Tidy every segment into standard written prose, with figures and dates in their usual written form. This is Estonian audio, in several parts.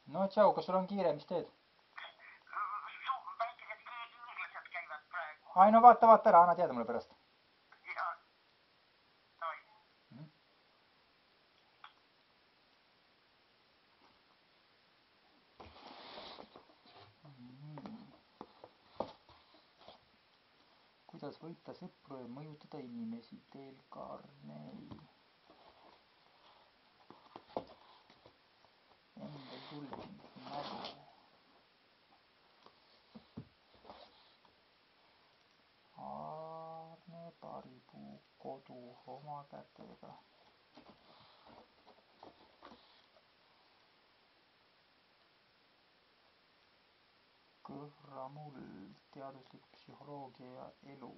No tšau, kas sul on kiire, mis teed? Väikesed hiiglased käivad praegu. Ai no vaata ära, anna teada mulle pärast. Ja, toi. Kuidas võita sõpru ja mõjutada inimesi? Dale Carnegie. Endel tulnud nägu. Aarne Paripuu kodu oma kätega. Kõhra muld, teaduslik psühholoogia ja elu.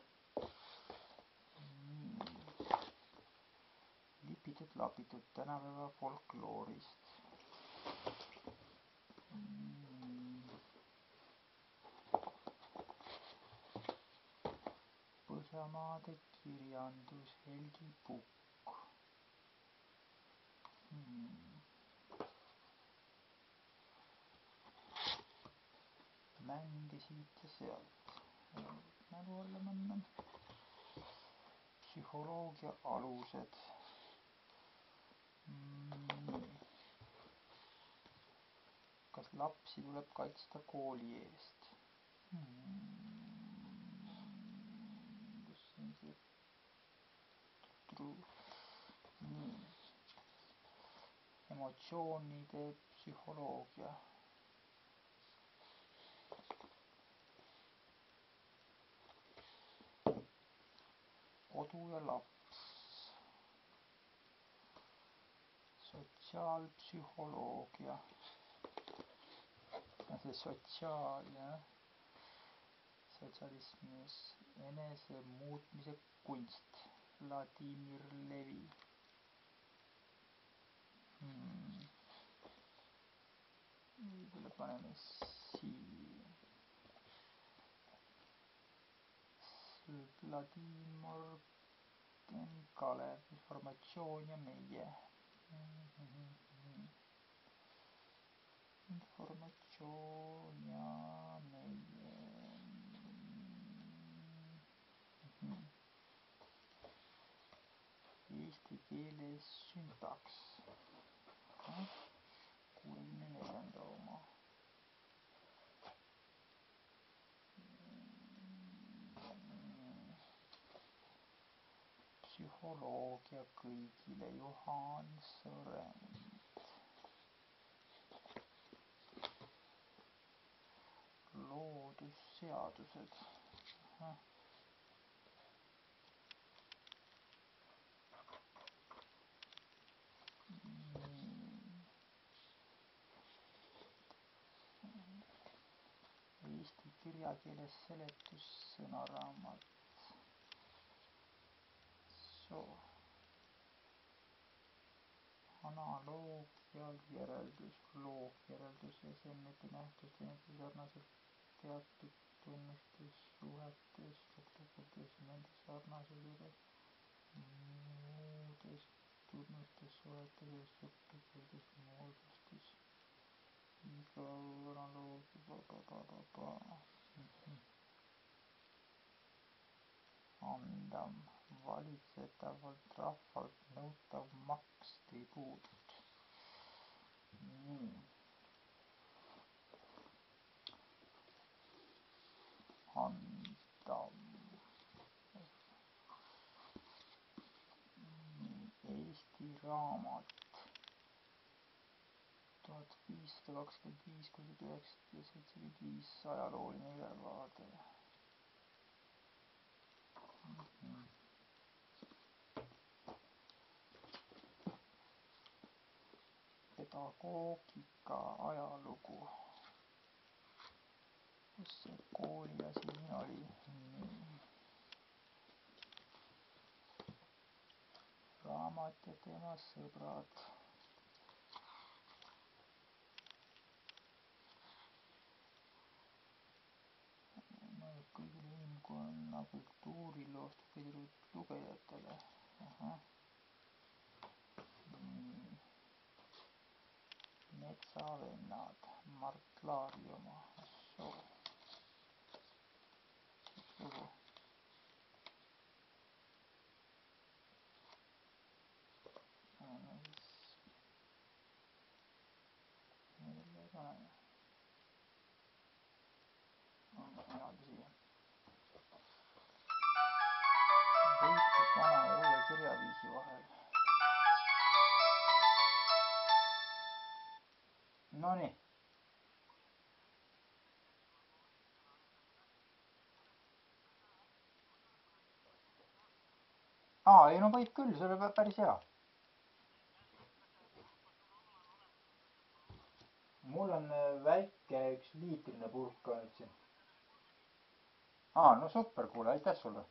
Lipitud-lapitud tänapäeva folkloorist. Põhjamaade kirjandus, Helgi Pukk. Mänge siit ja sealt. Mälu alla mõnda. Psühholoogia alused. Kas lapsi tuleb kaitsta kooli eest? Kus on see? Emotsioonide psühholoogia. Kodu ja laps. Sotsiaalpsühholoogia. See sotsiaal, jah. Sotsialismis enese muutmise kunst. Vladimir Levi. Võib-olla paneme siin. Vladimir Kalev, informatsioon ja meie. Informatsioon ja meie. Eesti keeles süntaks. 64. oma. Psühholoogia kõigile, Juhan Sõrend. Loodusseadused. Eesti kirjakeeles seletussõnaraamat. Analoogia järeldus, loogjäreldus, esemete nähtuste sarnaselt teatud tunnustes, suhetes, struktuurides ja nende sarnasusega muudes tunnustes, suhetes ja struktuurides moodustis. Iga analoogia andam valitsetavalt rahvalt nõutav maks tribuut. Andam. Eesti raamat 1525–1975 ajalooline ülevaade. Pedagoogika ajalugu. Kus see kooli asi siin oli? Raamat ja tema sõbrad. Kõigile inimkonna kultuuriloost kõigepealt lugejatele. Mets metsavennad, Mart Laari oma, assoo. Mis lugu? No siis meile paneme. On eraldi siia. Võitlus vana ja uue kirjaviisi vahel. Nonii. Ei no võib küll, see oli päris hea. Mul on väike 1 liitrine purk on nüüd siin. No super, kuule, aitäh sulle.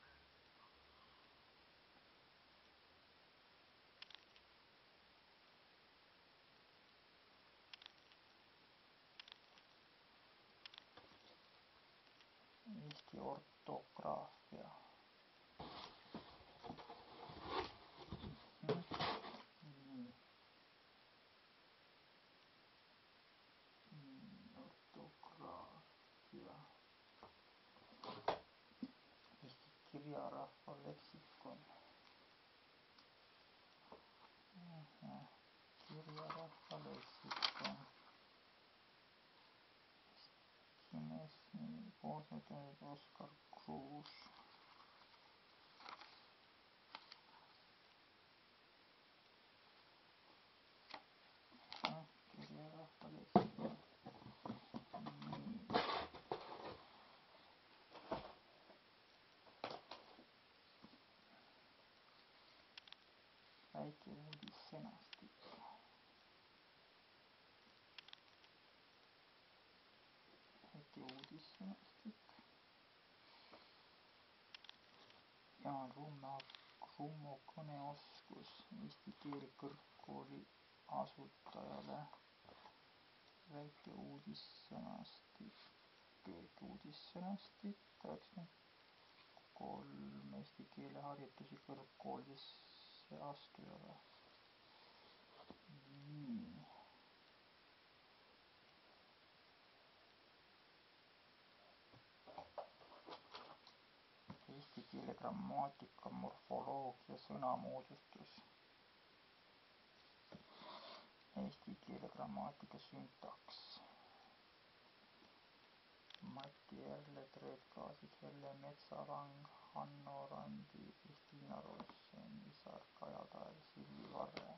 Eesti ortograafia. Ortograafia. Eesti kirjarahva leksikon. Kirjarahva leksikon. Nii, koosnäitajad Oskar Kruus. Kirjarahva leksikon. Väike uudissõnastik. Jaan Rummo kõneoskus Eesti keele kõrgkooli asutajale. Väike uudissõnastik. 93 Eesti keele harjutusi kõrgkoolidesse astujale. Nii. Eesti keele grammaatika, morfoloogia, sõnamoodustus. Eesti keele grammaatika, süntaks. Mati Erle, Treet Kaasik, Helle Metsalang, Hanno Randi, Kristiina Rossen, Isar Kajatael, Silvi Varre.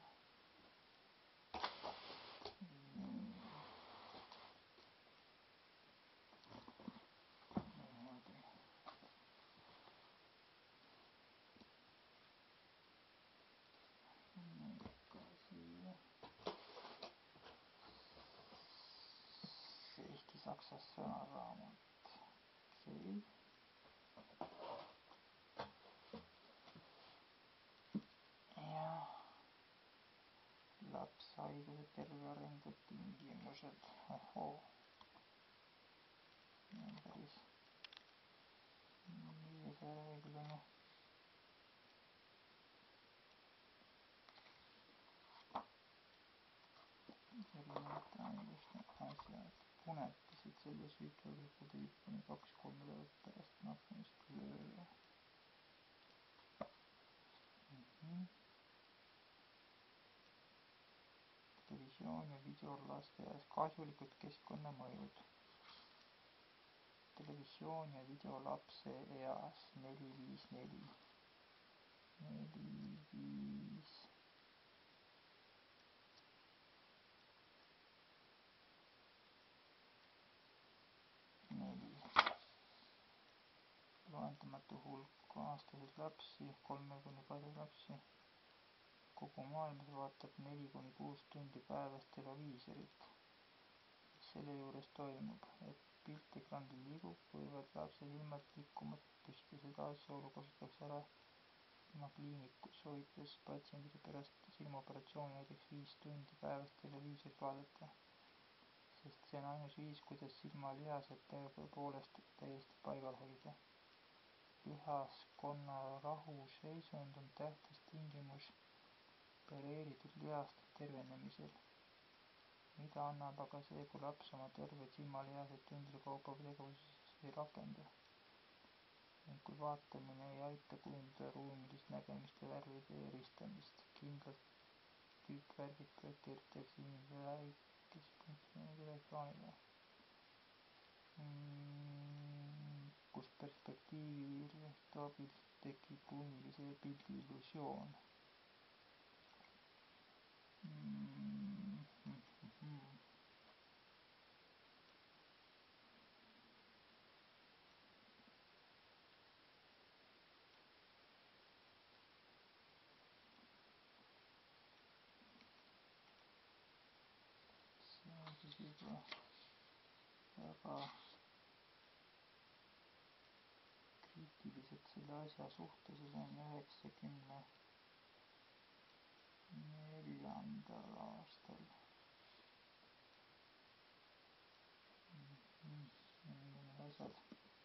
Eesti-Saksa sõnaraamat. Okei. Ja lapshaiguse terve arengu tingimused. Ohoo. Päris 500 leheküljeline. Erinevate haiguste asjad. Punetasid selle süükleusega tõid kuni 2-3 nädalat pärast nakkumist lööle. Televisioon ja video lasteaias kahjulikud keskkonnamõjud. Televisioon ja video lapse eas 4-5-4. 4-5. Loendamatu hulk aastaseid lapsi, 3-palju lapsi. Kogu maailmas vaatab 4-6 tundi päevas televiisorit. Mis selle juures toimub, et pilt ekraanil liigub, võivad lapse silmad liikumatult püsti. Seda asjaolu kasutatakse ära silmakliinikus, soovitas patsiendile pärast silmaoperatsiooni näiteks 5 tundi päevas televiisorit vaadata, sest see on ainus viis, kuidas silmalihased tõepoolest täiesti paigal hoida. Lihaskonna rahuseisund on tähtis tingimus opereeritud lihaste tervenemisel. mida annab aga see, kui laps oma terveid silmalihaseid tundide kaupa tegevuses ei rakenda ning kui vaatamine ei aita kujundada ruumilist nägemist ja värvide eristamist. Kindlalt tüüpvärgid projekteeritakse inimese väikespunktidega ekraanile, kus perspektiivi abil tekib ruumilise pildi illusioon. See on siis juba väga kriitilised selle asja suhtes ja see on 1994. aastal. Need asjad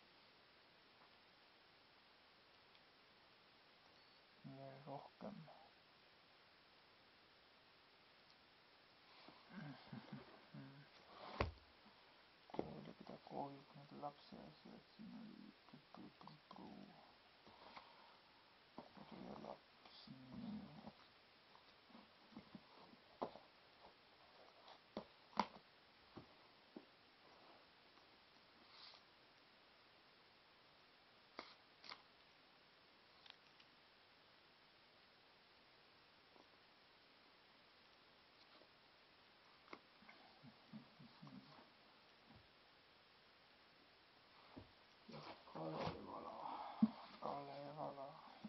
veel rohkem. Kooli pedagoogid lapseasjad, siin oli kodu ja laps, nii. Kalevala.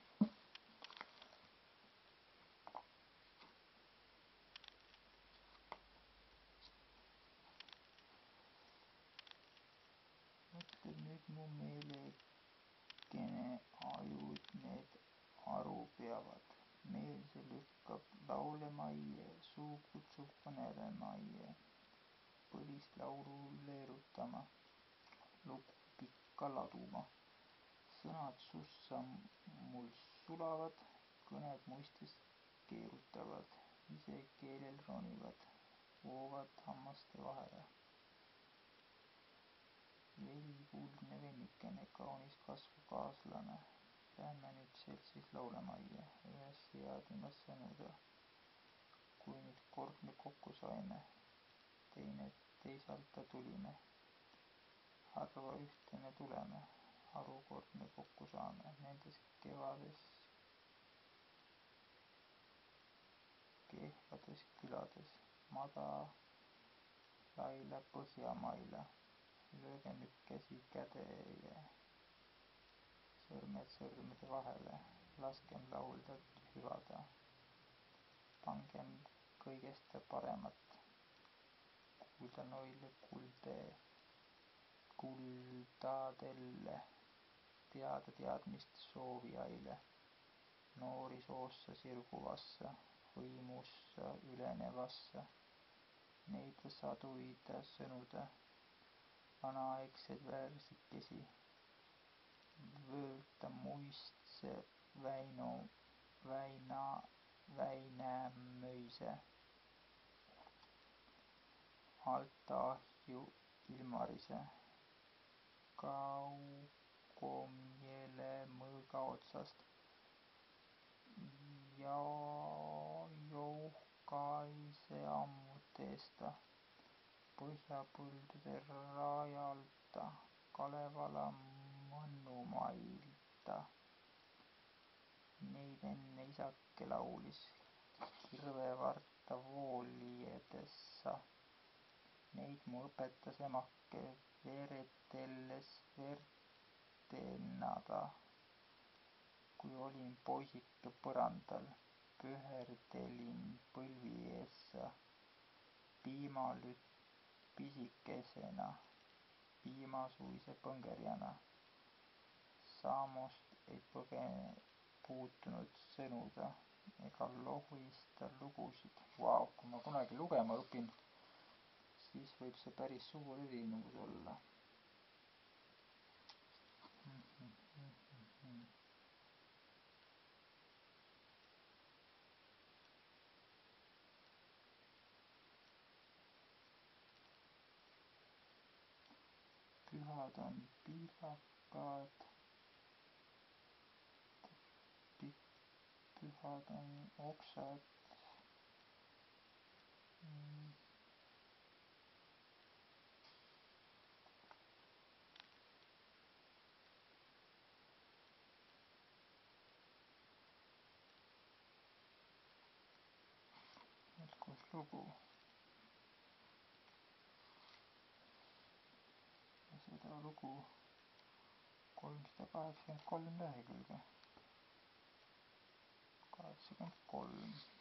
Mõtleb nüüd mu meelekene ajud need aru peavad. Meel see lükkab laulemaie, suu kutsub kõnelemaie, põlist laulu leerutama, lugu pikka laduma. Sõnad sussa mul sulavad, kõned muistes keerutavad, ise keelel ronivad, voovad hammaste vahele. Velikuldne vennikene, kaunis kasvav kaaslane, lähme nüüd seltsis laulemajja, ühes seadimas sõnuda. Kui nüüd kordne kokku saime, teisalt tulime, harva ühtene tuleme, harukordne kokku saame, nendes kehvades külades, madalaila Põhjamaila, lööge nüüd käsi kädeje, sõrmed sõrmede vahele, laskem laulda, hüvada, pangem kõigest paremat, kuulda noille kuldadelle, teada teadmist soovijaile, noori soossa sirguvassa, hõimussa ülenevassa, neida saduida sõnuda, vanaaegseid värsikesi, vöölta muistse Väinämöise, Altahju Ilmarise, Kaugomjele mõõga otsast, Jouhkaise ammuteesta, Põhjapõldude rajalta, Kalevala mõnnumailta. Neid enne isake laulis Kirvevarta vooliedessa. Neid mu õpetas emake veretelles vertenada. Kui olin poisike põrandal, pöherdelin põlvi eessa, piimalütt pisikesena, piimasuise põngerjana. Saamost ei puutunud sõnuda ega lohista lugusid. Vau, kui ma kunagi lugema õpin, siis võib see päris suur erinevus olla. pühad on pihlakad, pühad on oksad, kus lugu. Ja seda lugu 383 lehekülge. 83.